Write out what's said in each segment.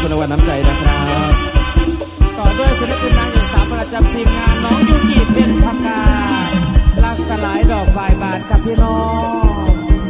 คุณรางวัลน้ำใจนะครับต่อด้วยศิลปินนางเอกสาวประจำทีมงานน้องยูกิเป็นพักกาลักสลายดอกฝ่ายบาทกับพี่น้อง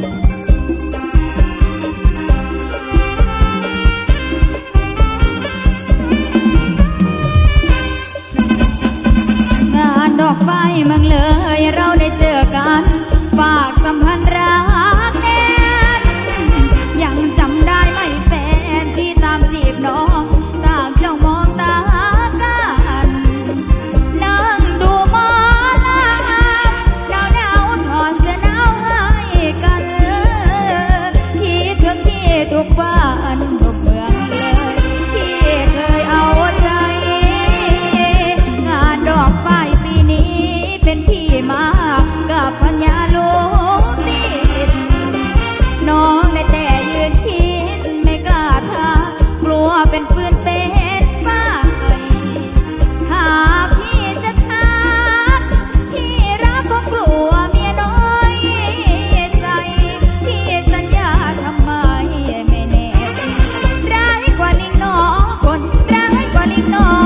งานดอกไฟเมืองเลยเราได้เจอกันฝากสัมพันธ์รักแน่นยังจำได้ไหมแฟนที่ตามจีบน้องต่างจ้องมองตากันนั่งดูหมอลำหนาวถอดเสื้อหนาวให้กันคิดถึงที่ทุกวันทุกเมืองเลยที่เคยเอาใจงานดอกไฟปีนี้เป็นที่มากับพญาลูกติดน้องได้แต่ยืนคิดไม่กล้าทักกลัวเป็นฟืนเป็นไฟหากพี่จะทักที่รักก็กลัวเมียน้อยใจพี่สัญญาทำไมไม่แน่ร้ายกว่าลิงน้องคนร้ายกว่าลิงน้อง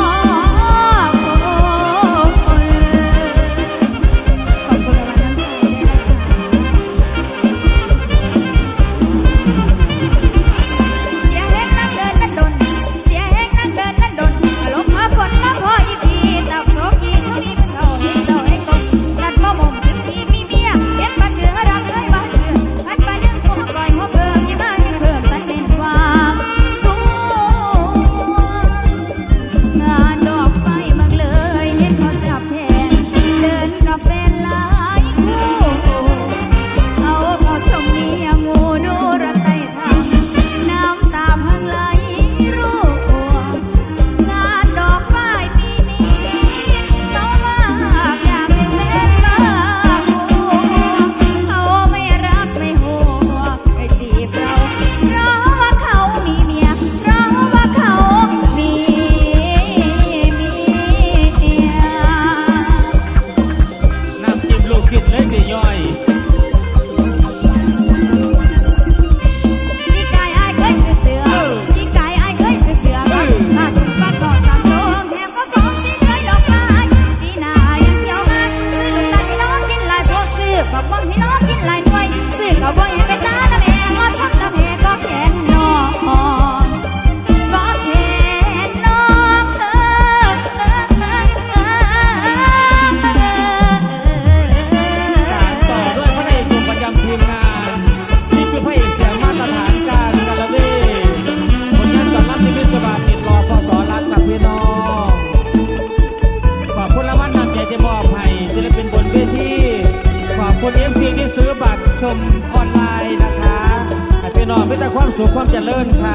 ความเจริญค่ะ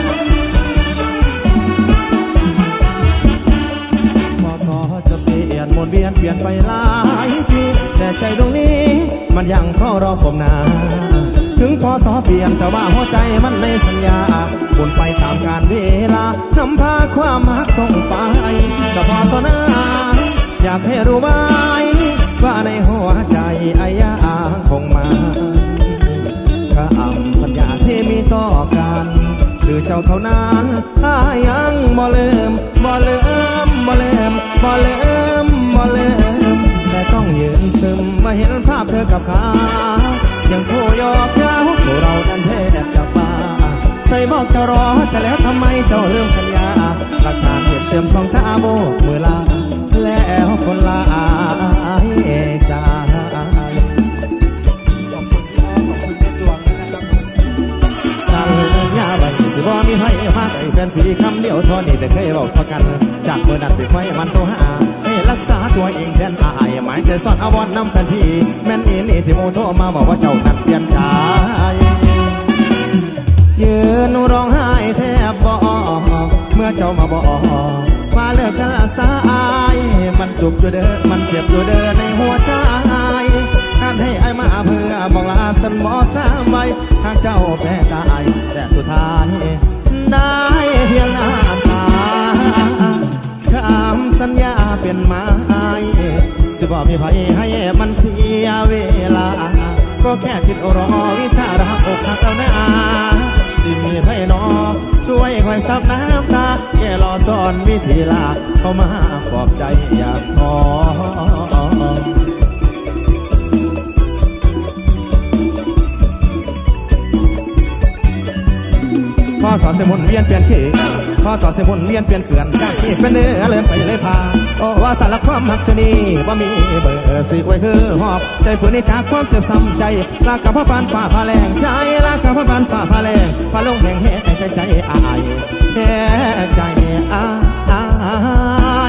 พอสอจะเปลี่ยนหมุนเวียนเปลี่ยนไปหลายทีแต่ใจตรงนี้มันยังเฝ้ารอผมนาถึงพอสอเปลี่ยนแต่ว่าหัวใจมันในสัญญาบนไปตามกาลเวลานำพาความรักส่งไปแต่พอสอนาอยากให้รู้ไว้ว่าในหัวใจไอ้ยาคงมาคำสัญญาที่มีต่อกันคือเจ้าเท่านั้นถ้ายังบ่ลืมบ่ลืมบ่ลืมบ่ลืมบ่ลืมแต่ต้องยืนซึมมาเห็นภาพเธอกับเขายังผู้ยอกเย้าผู้เรานั้นเทแอบจับมาใส่บอกจะรอแต่แล้วทำไมเจ้าลืมสัญญาหลักฐานเห็นเติมสองตาโบกมือลาแล้วคนลาใจสิบ่มีให้มาใส่แฟนผีคำเดียวทอนี่แต่เคยบอกพอกันจากเมื่อนั้นไปไฟมันโทรหาให้รักษาตัวเองแทนอายหมายใจซ่อนอวรน้ำแฟนผีแม่นอีนี่ที่โมโทรมาบอกว่าเจ้านั้นเปลี่ยนใจยืนร้องไห้แทบบอกเมื่อเจ้ามาบอกมาเลิกกันละสายมันจุกอยู่เด้อมันเจ็บอยู่เด้อในหัวใจการให้ไอ้มาเพื่อบอกลาสันบ่สามไว้หากเจ้าแพ้ตายแต่สุดท้ายได้เพียงน้ำตาคำสัญญาเป็นไม้สิบ่มีไผให้มันเสียเวลาก็แค่คิดรอวิชารักอกหักเอาหน้าที่มีไผนอช่วยคอยซับน้ำตาแค่รอซ่อนวิธีลาเข้ามาปลอบใจอยากขอพอสอเสมุนเวียนเปลี่ยนขี้พอสอเสมุนเวียนเปลี่ยนเกลื่อนจากที่เป็นเนื้อเลื่อนไปเลยพาโอ้ว่าสารความหักชนีว่ามีเบอร์สิไว้คือหอบใจฝืนในจากความเจ็บซ้ำใจลากกับพ่อปานฝ่าพาแรงใจลากกับพ่อปานฝ่าพาแรงพาลงแห่งแห่ใจอายแห่ใจอาย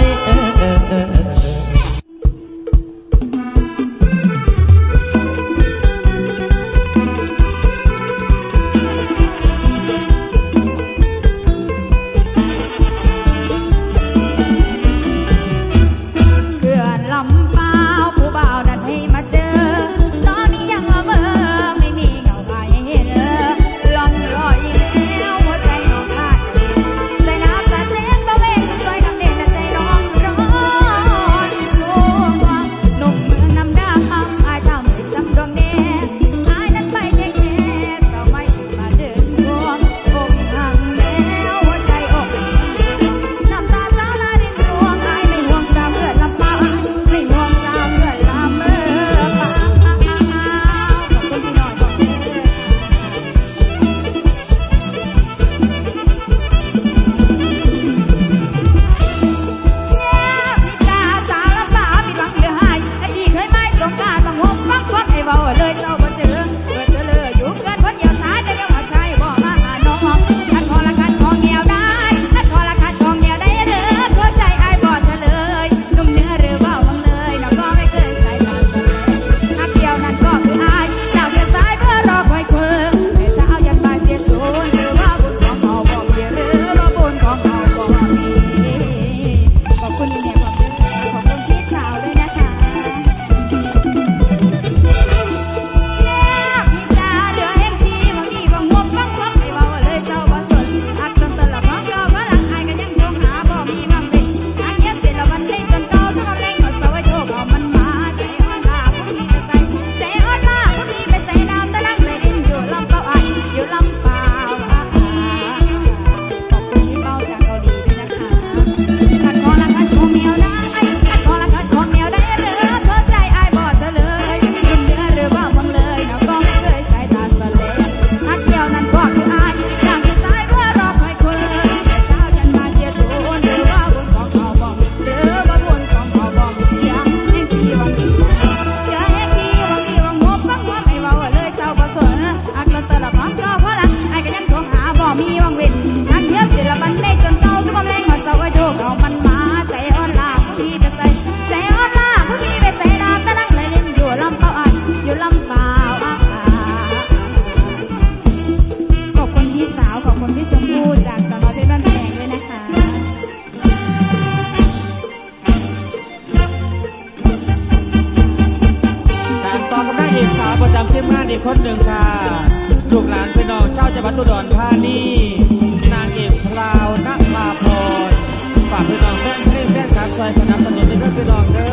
คนหนึ่งค่ะลูกหลานพี่น้องเจ้าจังหวัดอุดรธานีนางเอกพราวณภาพรฝากพี่น้องแฟนเพลงแฟนคลับคอยสนับสนุนด้วยพี่น้องเด้อ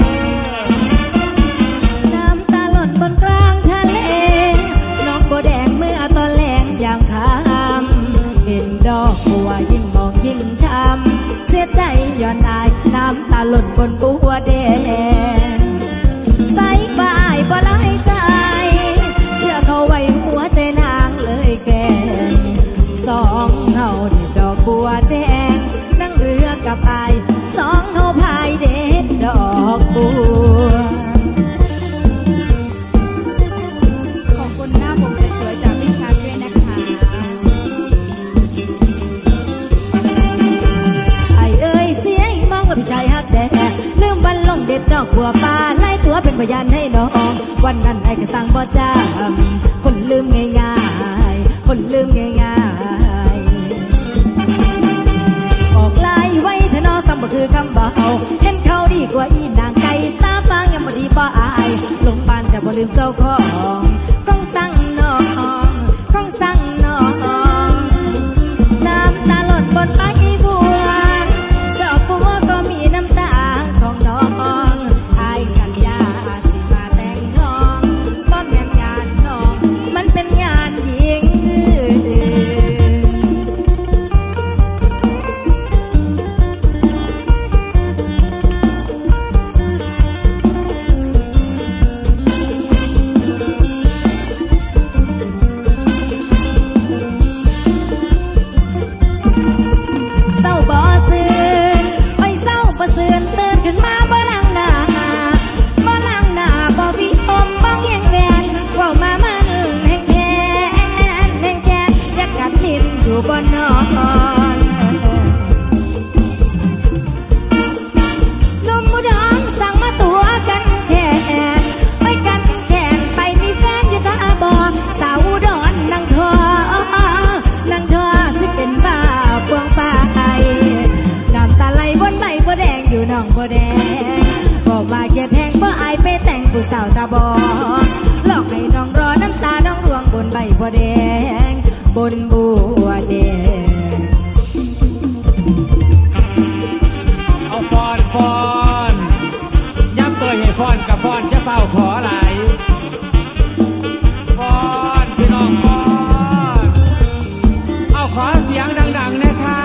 น้ำตาหล่นบนกลางทะเลน้องบัวแดงเมื่อตอนแรงยามค่ำเห็นดอกบัวยิ่งมองยิ่งช้ำเสียใจย้อนอายน้ำตาหล่นบนบัวแดงใส่บ่ายบ่ไล่ใจเชื่อเขาไว้หัวใจนางเลยแก่สองเฮาเด็ดดอกบัวแดงนั่งเรือกับอายสองเฮาพายเด็ดดอกบัวขอบคุณหน้าผมสวยๆจากพี่ชัดด้วยนะคะไอ้เอ้ยเสียงมองว่าพี่ชายฮักแท้ลืมวันลงเด็ดดอกบัวป่าไล่ตัวเป็นพยานให้น้องวันนั้นไอ้ก็สั่งบ่จำคนลืมง่ายๆคนลืมง่ายๆออกลายไว้ถ้าน้องซ้ำบ่คือคำเบาเห็นเขาดีกว่าอีนางไก่ตาฟางยังบ่ดีบ่อายลงบ้านแต่บ่ลืมเจ้าของก้องสั่งน้องก้องสั่งน้องน้ำตาหล่นบนใบบัวดอกบัวก็มีน้ำตาของน้องอายสัญญาสิมาแต่งน้องบ่แม่นงานน้องมันเป็นงานหญิงบ่นอนนมอุดรสั่งมาตัวกันแค่ไปกันแค่ไปมีแฟนอยู่ท่าบ่อสาวอุดรนั่งทอสิเป็นบ้าพวงไปน้ำตาไหลบนใบบัวแดงอยู่น้องบัวแดงบอกว่าเกียดแทงเพราะอายไปแต่งผู้สาวตาบอหลอกให้น้องรอน้ำตาน้องรวงบนใบบัวแดงบนบัวแดงเอาฟอนย้ำตัวให้ฟอนกับฟอนจะเฝ้าขอไหลฟอนพี่น้องฟอนเอาขอเสียงดังๆนะคะ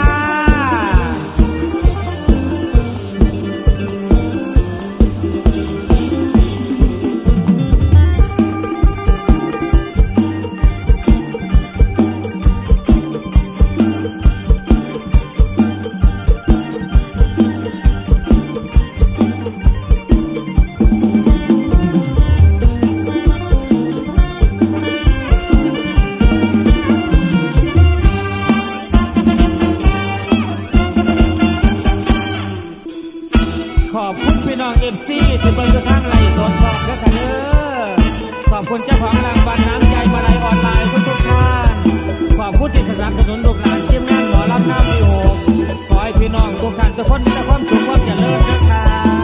ขอบคุณพี่น้องเอฟซีที่เบิ่งทางไลฟ์สดบอกเด้อค่ะเด้อขอบคุณเจ้าของรางวัลน้ำใจมาลัยออนไลน์ทุกท่านขอบคุณที่สนับสนุนลูกหลานทีมงานหมอลำน้ำพิโอขอให้พี่น้องทุกท่านทุกคนมีแต่ความสุขความเจริญนะคะ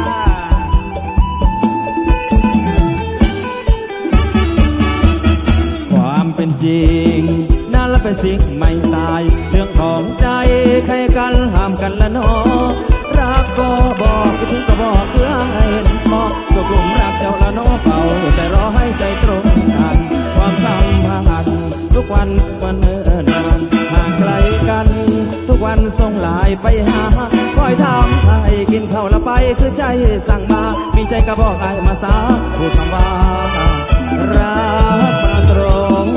ความเป็นจริงนั่นละเป็นสิ่งไม่ตายเรื่องของใจใครกันห้ามกันละเนาะรักก็บอกคิดถึงก็บอกเพื่อให้เห็นมองตกหลุมรักเจ้าละเนาะเป่าแต่รอให้ใจตรงกันความสัมพันธ์ทุกวันมันเนิ่นนานห่างไกลกันทุกวันส่งไลน์ไปหาคอยทำให้กินข้าวละไปคือใจสั่งมามีใจก็บอกไอ้มาสาพูดคำว่ารักมาตรง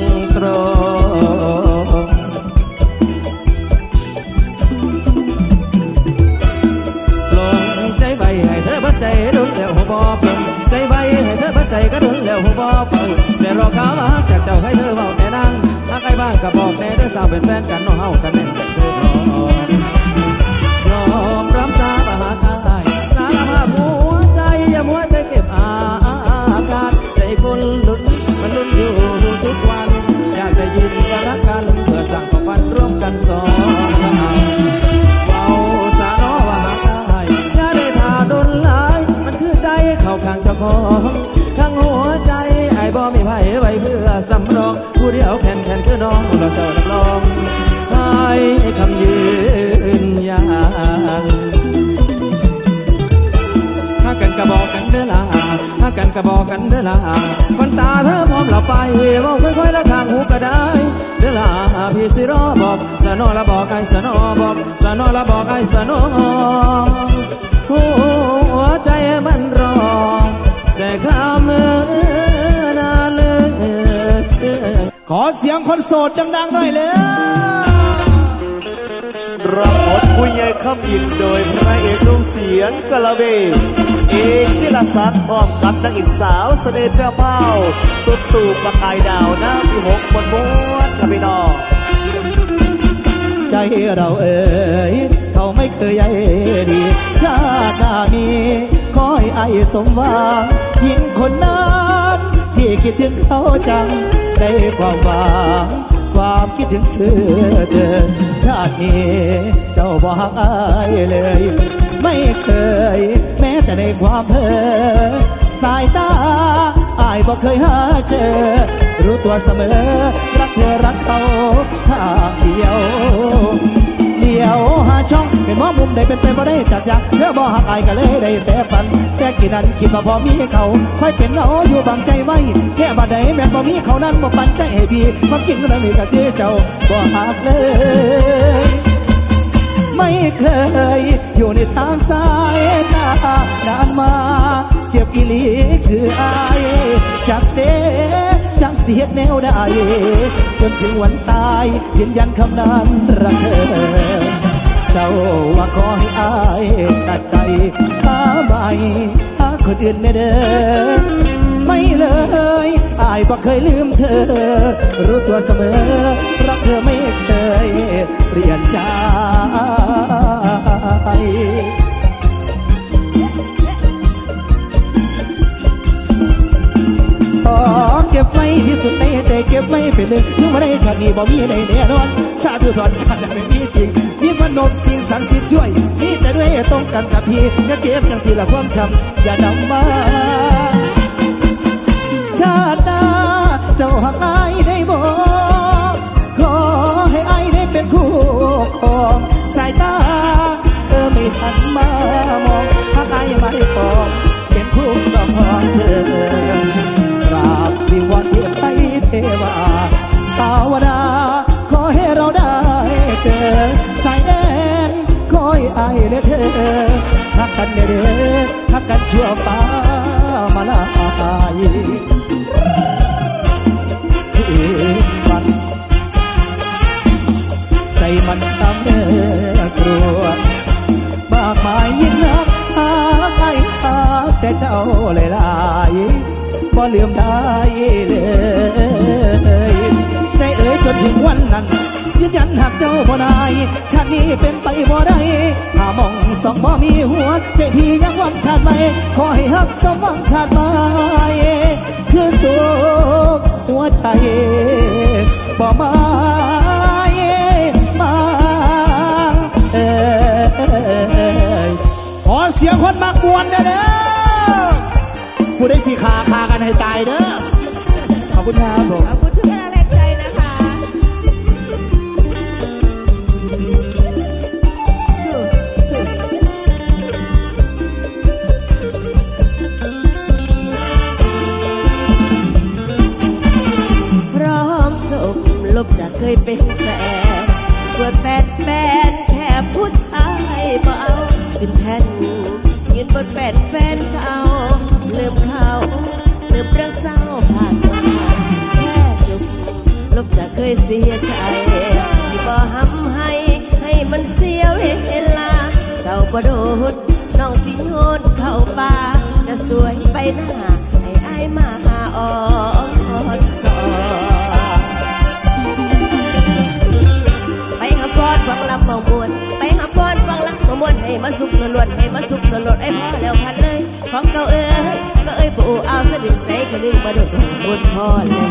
ลงใจไว้ให้เธอบัดใจโดนแล้วหัวบ่เปิ่งใจไว้ให้เธอบัดใจก็โดนแล้วหัวบ่เปิ่งแต่รอเขาจากเจ้าให้เธอเบาแต่นั่งหากไอ้บ้างก็บอกแน่เธอสาวเป็นแฟนกันน้องเฮากันแน่แต่เธอยอมรับสาบานอายสารภาพหัวใจอย่ามัวใจเก็บอาการใจคนลุ้นมันลุ้นอยู่ทุกวันอยากจะยินกันรักกันเพื่อสั่งของวันร่วมกันสอนเบาสาน้อว่าหากได้อย่าได้ท่าดนหลายมันคือใจเข้าข้างเจ้าของทั้งหัวใจไอ้บ่มีไผไว้เพื่อสำรองผู้เดียวแค่นคือน้องเราเจ้ารับรองให้คำยืนยันถ้ากันกระบอกกันเด้อล่ะถ้ากันกระบอกกันเด้อล่ะคนตาเธอพร้อมเราไปบอกค่อยๆละทางหูก็ได้เด้อล่ะพี่สิรอบอกสนอละบอกไอ้สนอบอกสนอละบอกไอ้สนอหัวใจมันรอแต่ข้ามเมื่อนานเลยขอเสียงคนโสดดังๆหน่อยเลยรับบทผู้ใหญ่คำยินโดยพระเอกนุ่มเสียงกะละเวเอกนิรศักดิ์พร้อมกับนางเอกสาวเสน่ห์แพร่เผาสุดตู่ประกายดาวน้ำที่6บนม้วนกับพี่น้องใจเราเอ่ยเขาไม่เคยใยดีชาติหน้ามีขอให้ไอ้สมหวังหญิงคนนั้นที่คิดถึงเขาจังได้ความหวังความคิดถึงคือเธอชาตินี้เจ้าบ่ฮักอายเลยไม่เคยแม้แต่ในความเพ้อสายตาอายบ่เคยหาเจอรู้ตัวเสมอรักเธอรักเขาทางเดียวหาช่องเป็นว่ามุมใดเป็นไปบ่ได้จากอย่างเธอบ่ฮักอายก็เลยได้แต่ฝันแต่กี่นั้นคิดว่าพอมีเขาค่อยเป็นเงาอยู่บังใจไว้แค่บ่ได้แม้บ่มีเขานั้นบ่ปันใจให้พี่ความจริงนั้นนี่ก็คือเจ้าบ่ฮักเลยไม่เคยอยู่ในทางสายตานานมาเจ็บอีหลีคืออายจากเด้จากเสียแนวได้จนถึงวันตายยืนยันคำนั้นรักเธอเจ้าว่าขอให้อายตัดใจหาใหม่หาคนอื่นไม่เด้อไม่เลยอายบ่เคยลืมเธอรู้ตัวเสมอรักเธอไม่เคยเปลี่ยนใจเก็บไว้ที่สุดในใจเก็บไว้เป็นเลยยังไม่ได้ชาตินี้บ่มีในแน่นอนสาธุถอนชาติไม่มีจริงนี่มันนบสิ่งศักดิ์สิทธิ์ช่วยนี่จะด้วยตรงกันกับพี่อย่าเจ็บจังสิละความช้ำอย่านำมาชาติหน้าเจ้าหักอายได้บ่ขอให้อายได้เป็นคู่ครองสายตาไม่ทันมามองหักอายไม่พอเป็นคู่ครองเธอกราบวิงวอนเทพไปเทวาภาวนาขอให้เราได้เจอสายแดนคอยอายและเธอทักกันเด้อทักกันชั่วฟ้ามาลายมันใจมันตามเนื้อกลัวมากมายยิ่งนักหาไอ้หาแต่เจ้าเลยลายบ่ลืมได้เลยใจเอ๋ยจนถึงวันนั้นยืนยันหากเจ้าบ่ได้ชาตินี้เป็นไปบ่ได้หามองสองบ่มีหัวใจพี่ยังหวังชาติใหม่ขอให้ฮักสมหวังชาติใหม่คือสุขหัวใจบ่มาขอเสียงคนมากวนได้แล้วผู้ได้สีขากันให้ตายเด้อขอบคุณครับผมขอบคุณทุกแรงใจนะคะพร้อมจบลบจากเคยเป็นแฟนเกิดแฟนแค่ผู้ชายเบาขึ้นแท่นยืนบนแฟนเก่าลืมเขาลืมเรื่องเศร้าผ่านมาแค่จบลบจากเคยเสียใจที่บ่ห้ำให้มันเสียเวลาเศร้าบ่โดดน้องสิโยนเข้าป่าจะสวยไปหน้าให้อายมาอ่อนสอนไปหาพอดฟังลำมองมวนไปหาพอดฟังลำมองมวนให้มาสุกล้วนให้มาสุกล้วนไอ้พ่อแล้วพันเลยของเก่าก็ปู่เอาสะดึงใจก็ดึงมาโดดบนพ่อเลย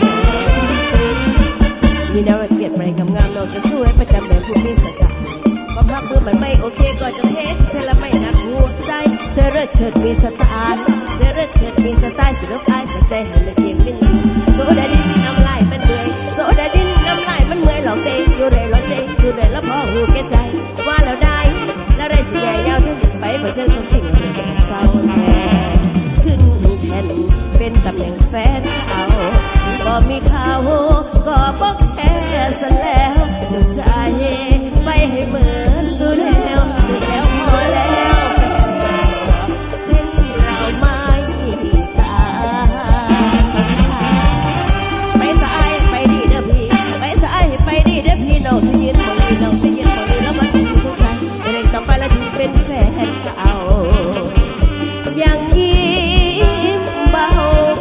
มีแนวเกลียดไปงามๆเราจะสู้ให้ประจำแบบผู้มีสติความรักมือมันไม่โอเคก็จะเทสเธอละไม่นักหัวใจเชิดเฉิดมีสไตล์เชิดมีสไตล์สิลูกอายสนใจให้เลยเพียงลิ้นโซดาดินน้ำลายมันเมื่อยโซดาดินน้ำลายมันเมื่อยหลอกเตะอยู่เลยหลอกเตะอยู่เลยแล้วพอหูแก่ใจว่าแล้วได้สิใหญ่ยาวทั้งไปพอเจอคนจริงเศร้าแท้ขึ้นแทนเป็นตำแหน่งแฟนเขาก็มีข่าวก็บอกแค่ซะแล้วจงใจไปให้เหมือนดูแล้วพอแล้วเช่นเราไม่ตาไปสายไปดีเด้อพี่ไปสายไปดีเด้อพี่น้องจะยืนคนนี้น้องจะยืนคนนี้แล้วมันเป็นสุขใจเร่งต่อไปแล้วถึงเป็นแฟนเก่ายังยิ้มเบา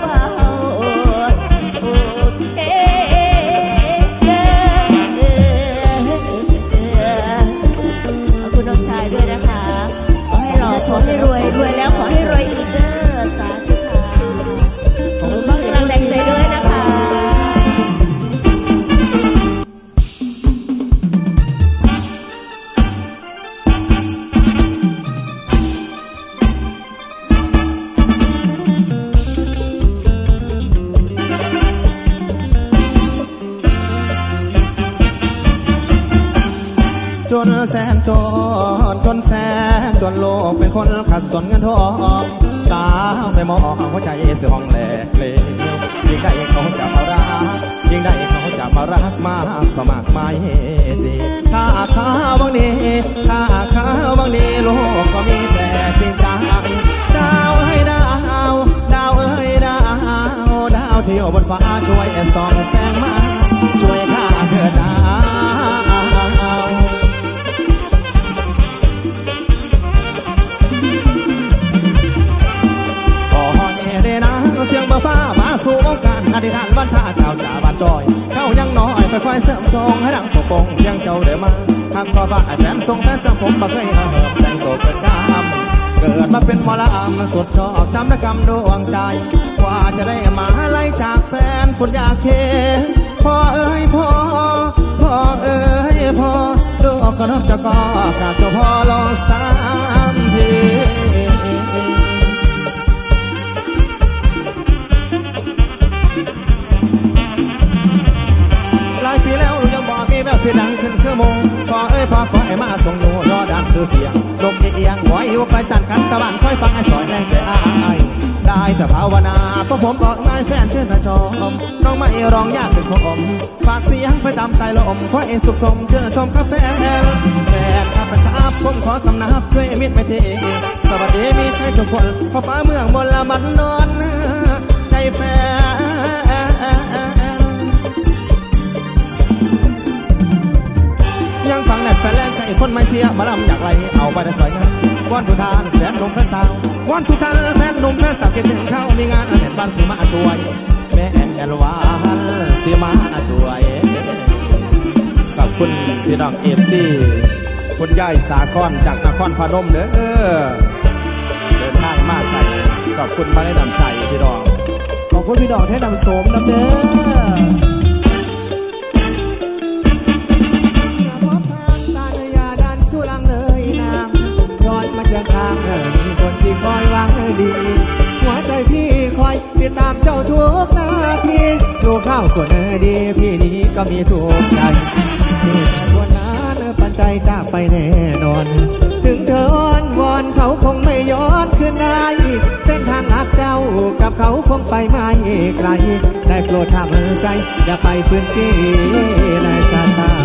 ด้วยนะคะขอให้รวยแล้วขอให้รวยอีกเด้อสาธุค่ะขอบคุณมากกำลังแรงใจด้วยนะคะจนแสนจนแสนจนโลกเป็นคนขัดสนเงินทองสาวไปมองหัวใจเสื่อมแหลกเลวยิ่งได้เขาจะมารักยิ่งได้เขาจะมารักมาสมัครไม่ดีถ้าข้าวบางนี้ถ้าข้าวบางนี้โลกก็มีแต่จริงใจดาวเอ้ยดาวเอ้ยดาวที่อยู่บนฟ้าช่วยส่องแสงมาช่วยข้าเถิดดาวเสียงบ่ฟ้ามาสู่วงการอธิษฐานวันท่าเจ้าจ่าบ้านจอยเขายังน้อยค่อยๆเสริมทรงให้ดังโปปงเพียงเจ้าเดินมาหากก็ว่าไอ้แฟนทรงแฟนสังผมบ่เคยเอาเหิมแต่งตัวเกิดกามเกิดมาเป็นหมอลำสุดชอบช้ำระกำดวงใจกว่าจะได้มาไล่จากแฟนฝุ่นยาเคพ่อเอ้ยพ่อเอ้ยพ่อลูกก็น้องจะก็กราบเจ้าพ่อรอ3 ทีหลายปีแล้วยังบอกมีแววเสียงดังขึ้นคือโมงพ่อเอ้ยพ่อขอให้มาส่งอยู่รอดันซื้อเสียงลมเอียงหัวอยู่ไปสั่นกันตะวันคอยฟังไอ้สอยแรงแต่อายได้แต่ภาวนาเพราะผมบอกนายแฟนเชิญมาชมน้องไม่ร้องยากถึงผมฝากเสียงไปตามสายลมขอให้สุขสมเชิญชมคาเฟ่แฟนครับผมขอคำนับด้วยมิตรไม่เทสวัสดีมีใช่ทุกคนขอฟ้าเมืองบนละมันนอนใจแฟนยังฟังแหลกแฟนแรงใจคนไม่เชียร์มาลำอยากไรเอาไปได้สวยงามวันทุทานแฟนหนุ่มแฟนสาววันทุทานแฟนหนุ่มแฟนสาวคิดถึงเขามีงานแม่บ้านสีมาช่วยแม่แอนวานสีมาช่วยขอบคุณพี่น้องเอฟซีคุณยายสาครจากนครพนมเด้อเดินทางมาใส่ขอบคุณมาได้นำใจพี่น้องขอบคุณพี่น้องให้นำโสมนำเด้อทางมีคนที่คอยวางดีหัวใจพี่คอยติดตามเจ้าทุกนาทีลูกข้าวคนดีพี่นี้ก็มีทุกใจที่คนนั้นปันใจจากไปแน่นอนถึงเธออ้อนวอนเขาคงไม่ย้อนคืนได้เส้นทางรักเจ้ากับเขาคงไปไม่ไกลได้โปรดทำใจอย่าไปพื้นที่ในกาตา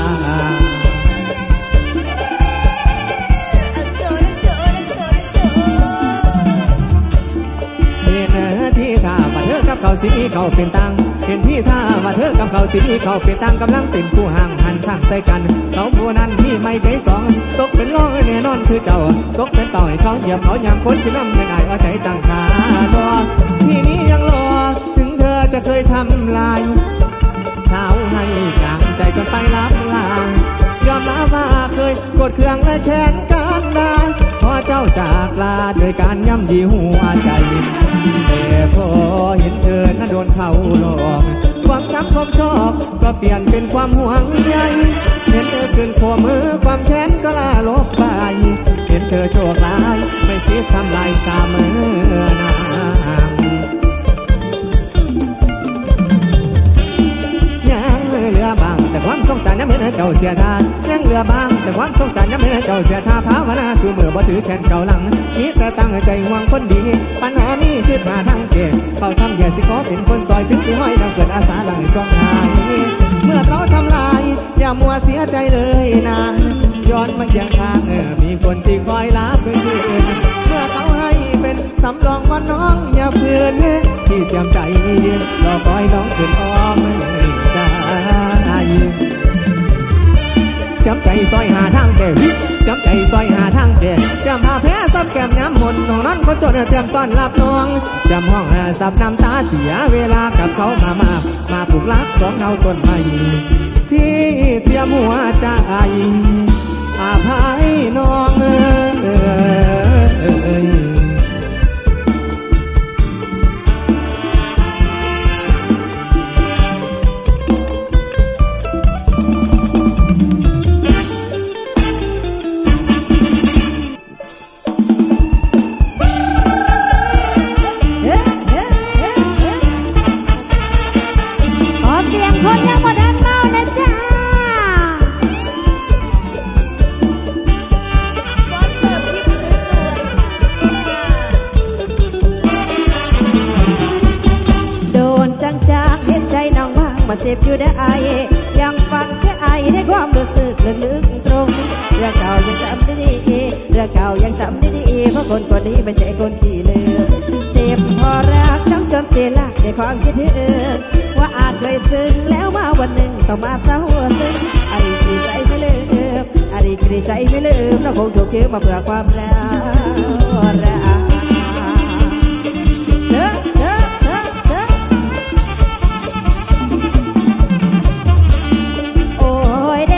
ที่ท่าว่าเธอกับเขาสิเขาเป็นตังเห็นที่ท่าว่าเธอกับเขาสิเขาเป็นตังกำลังเป็นผู้ห่างหันข้างใส่กันเขาผู้นั้นที่ไม่ใจสองตกเป็นร้องแน่นอนคือเจ้าตกเป็นต่อยเขาเหยียบเขายามคนที่น้ำยังไงเอาใจตั้งขาดอที่นี้ยังรอถึงเธอจะเคยทำลายเท้าให้กลางใจจนไปรับลายอมรับว่าเคยกดเครื่องและแขนกันดาพอเจ้าจากลาโดยการย่ำดีหัวใจแต่พอเห็นเธอนั้นโดนเขาหลอกความช้ำความชอบก็เปลี่ยนเป็นความห่วงใยเห็นเธอขึ้นขัวมือความแค้นก็ลาลบไปเห็นเธอโชคร้ายไม่คิดทำลายสามมือนางยังเหลือบางแต่ความสงสารยังเหมือนเจ้าเสียทานยังเหลือบางแต่ความสงสารยังเหมือนเจ้าเสียท่าภาวนาคือมือบ่ถือแขนเก่าหลังมีแต่ตั้งใจห่วงคนดีปัญหามีคือหาทางเก็บเขาทำเหยื่อสิขอเป็นคนซอยถึงที่ห้อยดังเกิดอาสาหลังจองหายเมื่อเขาทำลายอย่ามัวเสียใจเลยนะย้อนมันยังทางมีคนที่คอยรับคืนเมื่อเขาให้เป็นสำรองว่าน้องอย่าเพื่อนที่เตรียมใจยืนรอคอยน้องขึ้นอ้อมใจจำใจซอยหาทางเด็ดจำใจซอยหาทางเด็ดจำหาแพ้ซับแก้มน้ำมนต์ของนั้นคนจนเตรียมต้อนรับน้องจำห้องซับน้ำตาเสียเวลากับเขามาปลูกรักของเราต้นไม้ที่เสียหัวใจอาภัยน้องเจ็บอยู่ได้ไอยังฟังแค่ไอให้ความรู้สึกลึกๆตรงเรื่องเก่ายังจำได้ดีเรื่องเก่ายังจำได้ดีเพราะคนคนนี้ไม่ใช่คนขี้ลืมเจ็บพอรักช้ำจนเสียหลักในความคิดถึงว่าอาจเคยซึ้งแล้วมาวันหนึ่งต้องมาเศร้าซึ้งอดีตดีใจไม่ลืมอดีตดีใจไม่ลืมเราคงถูกยืมมาเพื่อความรักโอ้ย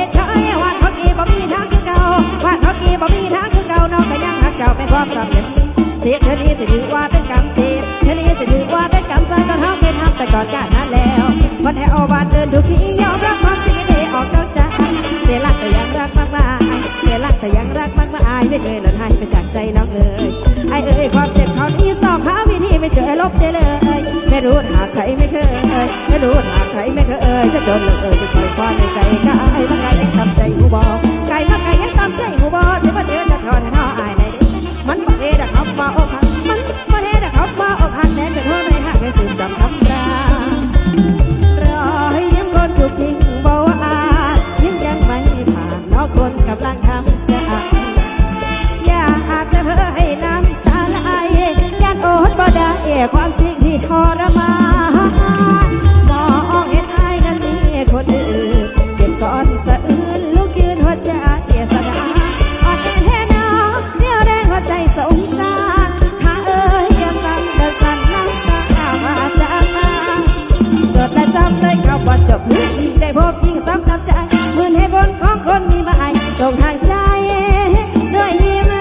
แต่ก่อนกาดนั้นแล้ววันแห่เอาบานเดินทุกทียอมรับความจริงได้ออกนอกใจเสียหลักแต่ยังรักมากมายเสียหลักแต่ยังรักมากมายไม่เคยหล่นหายไปจากใจน้องเอ๋ยไอ้เอ๋ยความเจ็บเขานี้สอบหาวิธีไม่เจอลบใจเลยไม่รู้หาใครไม่เคยไม่รู้หาใครไม่เคยจะโดนเลยจะคอยคว้าในใจกายบางไงยังทำใจหูบอกไก่บางไงยังทำใจหูบอกที่ว่าเดินจะทอนให้น้ออายในมันบอกเอดักเขามาอกหักมันบอกเอดักเขามาอกหักแน่เป็นเท่าไรหักให้ตื่นจำคำรารอให้ยิ้มคนถูกทิ้งบอกว่ายิ้มยังไม่ผ่านนอกคนกำลังทำใจอย่าอาจจะเพ้อให้น้ำตาไหลยันโอดบ่ได้ความจริงที่ทรมานมองเห็นไอ้นั้นมีคนอื่นเก็บก้อนสะอื้นลูกยืนหัวใจสะดาออกแค่น้ำเดียวแรงหัวใจสงสารหาเอ้ยยังสั่นเดินสั่นน้ำตามาจากมาเกิดและจำได้คำว่าจบยิ่งได้พบยิ่งซ้ำจำใจเหมือนเหตุผลของคนมีมาให้ตรงทางใจด้วยยิ้ม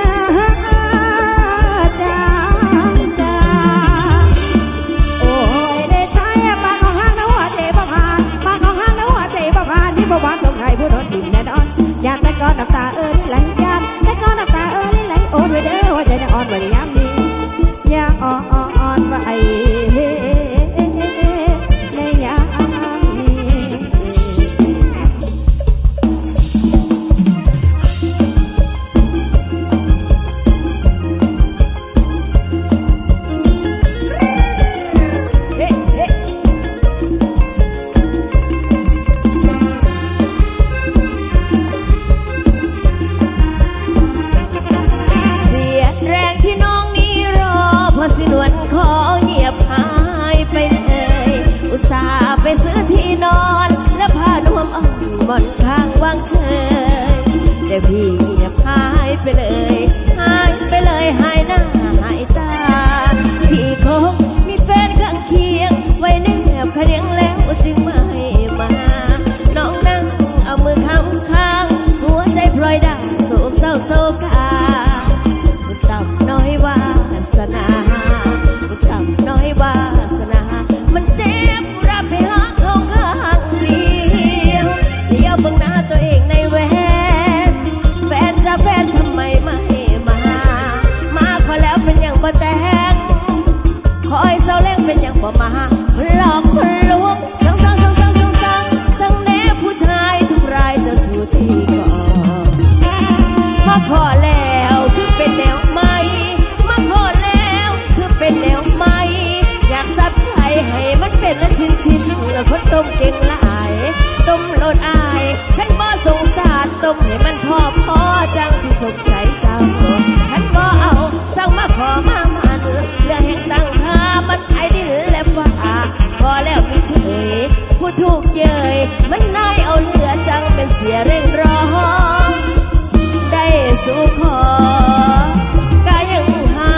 จางจางโอ้ยได้ใช้ปากของห้างนะหัวใจบ่ผ่านปากของห้างนะหัวใจบ่ผ่านที่บ่หวานตรงไหนผู้โดนดิ่งแน่นอนอยากแต่ก้อนน้ำตาไหลยานแต่ก้อนน้ำตาไหลโอ้ด้วยเด้อหัวใจจะอ่อนไว้ยามนี้อย่าอ่อนไว้ในยามนี้ไปซื้อที่นอนและผ้านวมอ่อนบนข้างวางเฉยแต่พี่เงียบหายไปเลยหายไปเลยหายหน้าหายตาพี่คงมีแฟนข้างเคียงไว้แนบขะเนียงแล้วจึงไม่มาน้องนั่งเอามือค้ำข้างหัวใจพลอยดังโศกเศร้าโศกาบุญต่ำน้อยวาสนาบุญต่ำน้อยวาสนามันเจ็บรับไปหาเขาข้างเดียวเดี๋ยวเบิ่งหน้าตัวเองในแหวนแฟนจะแฟนทำไมไม่มาขอแล้วเป็นอย่างบ่แต่งคอยเศร้าแรงเป็นอย่างบ่มาหลอกคนลวงสั่งแน่ผู้ชายทุกรายจะชูที่ก่อนมาขอแล้วคือเป็นแนวใหม่มาขอแล้วคือเป็นแนวใหม่อยากซับใจให้มันเป็นละชิ้นแล้วคนต้มเก่งหลายต้มโลดอายขันบ่สงสารต้มให้มันพอจังสิสมใจเจ้าขันบ่เอาสั่งมาขอมามันเรื่องแห่งตั้งค่ามันไอดินและฟ้าพอแล้วพี่เฉยผู้ถูกเย้ยมันน้อยเอาเหลือจังเป็นเสียเร่งร้องได้สู่ขอกายังหา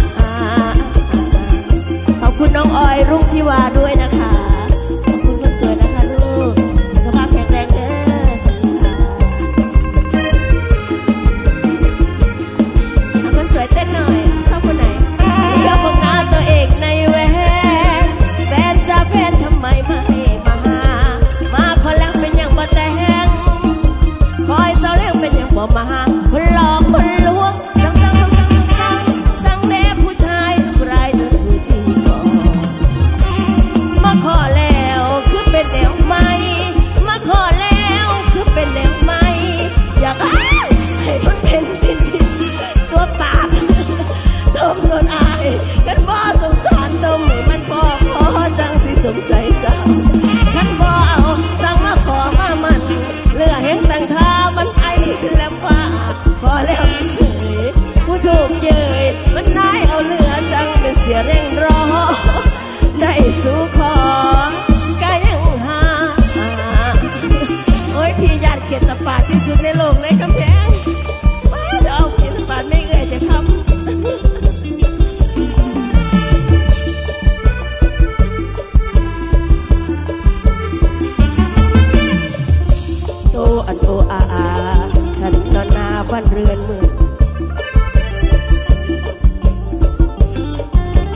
ขอบคุณน้องออยรุ่งทิวาด้วยนะคะขอบคุณคนสวยนะคะลูกสุขภาพแข็งแรงเด้อเอาคนสวยเต้นหน่อยชอบคนไหนยกของหน้าตัวเองในแหวนแฟนจะแฟนทำไมไม่มาขอแล้วเป็นอย่างบ่แต่งคอยเศร้าแล้วเป็นอย่างบ่มาคนหลอกคนลวงสั่งแน่ผู้ชายทุกรายจะชูที่ก่อนมาขอแล้วคือเป็นแนวใหม่มาขอแล้วคือเป็นแนวใหม่อยากให้มันเป็นชิ้นตัวปากต้มโดนอายกันบ่สงสารต้มให้มันพอจังสิสมใจเจ้ากันบ่เอาสั่งมาขอมามันเลือเห็นตั้งท่ามันไอและฟ้าพอแล้วเฉยผู้ถูกเย้ยมันนายเอาเหลือจังเป็นเสียเร่งรอได้สู่ขอกายังหาโอ้ยพี่ญาติเขียนตะปาดที่สุดในโลกเลยกำแพงมาเดี๋ยวเอาเขียนตะปาดไม่เอ่ยจะทำโตอันโตอาฉันนอนนาบ้านเรือนเมืองเจ้าหด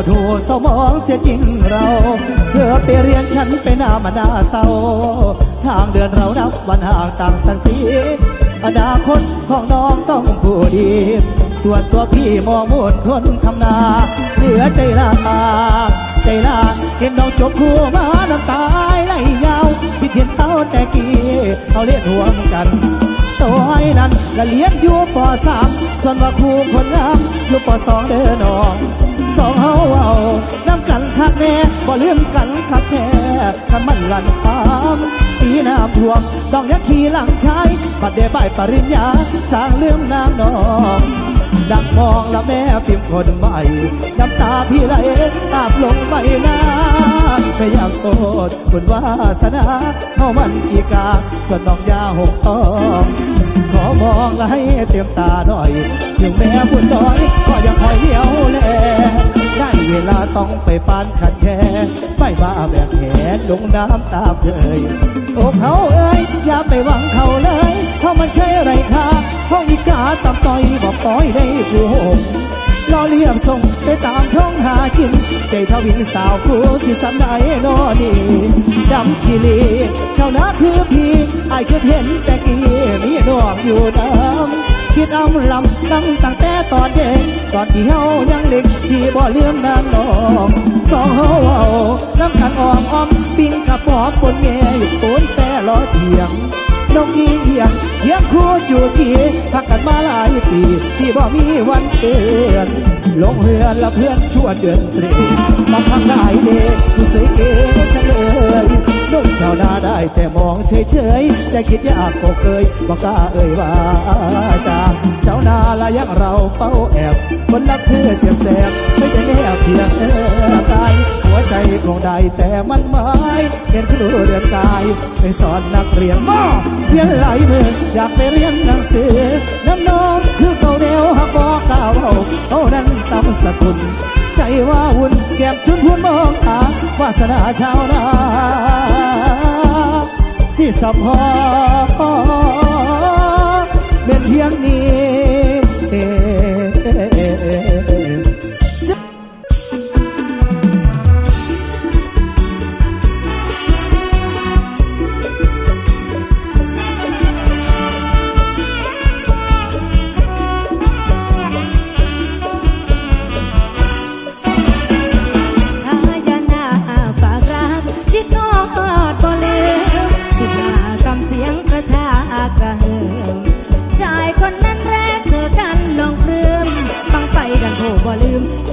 ดหูเศร้ามองเสียจริงเราเพื่อไปเรียนฉันไปหน้ามาหน้าเศร้าทางเดินเรานับวันห่างต่างศักดิ์ศรีอนาคตของน้องต้องผู้ดีส่วนตัวพี่มองมุ่นทนทำนาเหลือใจลาเห็นน้องจบคู่มาน้ำตาไหลยาวคิดเห็นเอาแต่กี้เอาเลี้ยงห่วงกันตัวไอ้นั้นละเลี้ยงอยู่ป.3ส่วนว่าคู่คนงามอยู่ป.2เด้อน้องสองเฮาเอาน้ำกันคักแน่บ่ลืมกันคักแท้ถ้ามันลั่นปามปีน้ำท่วมต้องยักขี่หลังชายบัดเดใบปริญญาสร้างลืมนางน้องดักมองละแม่พิมพ์คนใหม่น้ำตาพี่ไหลอาบลงใบหน้าไม่อยากโทษคุณวาสนาเฮามันอีกาส่วนน้องยาหกอ้อมขอมองและให้เต็มตาหน่อยถึงแม้บุญน้อยก็ยังคอยเหี่ยวแลได้เวลาต้องไปปานขัดแย้งไม่มาแบกแขนลงน้ำตาเอ่ยโอ้เขาเอ้ยอย่าไปหวังเขาเลยเขามันใช่ไรค่ะเขาอีกาตำต่อยบอกปล่อยได้ผู้หงรอเลี้ยงส่งไปตามท้องหากินใจทวินสาวครูที่สันได้นอนี่ดำขี้ลีเจ้านาคือพี่ไอ้คือเห็นแต่กี้มีน้องอยู่น้ำคิดเอาลำตั้งแต่ตอนเด็กตอนที่เฮายังเล็กที่บ่เลื่อมนางน้องสองเฮาเอาน้ำกันอ้อมปิ้งกับปอบปนแง่อยู่โนแต่รอเถียงน้องอีเอียงเลี้ยงคู่จูจีพักกันมาหลายปีที่บ่มีวันเตือนลงเรือนละเพื่อนชวนเดือนเตรมาทำได้เด็กผู้สวยเก๋จังเลยน้องชาวนาได้แต่มองเฉยๆใจคิดยากก็เคยบอกกล้าเอ่ยว่าจากชาวนาละยักเราเป้าแอบคนรักเธอเจ็บแสบไม่ได้แน่เพียงกายหัวใจคงได้แต่มันหมายเห็นครูเดือนกายไปสอนนักเรียนมอเพียนไหลมืออยากไปเรียนหนังสือน้ำน้องคือเก่าเดียวหักบอกกล่าวเอานั้นตำสกุลใจว่าวุ่นแก็บชุดพูนมองตาวาสนาชาวนาสิสัมพอเป็นเพียงนี้ชายคนนั้นแรกเจอกันลองปลื้มบังไปดันโผบ่ลืม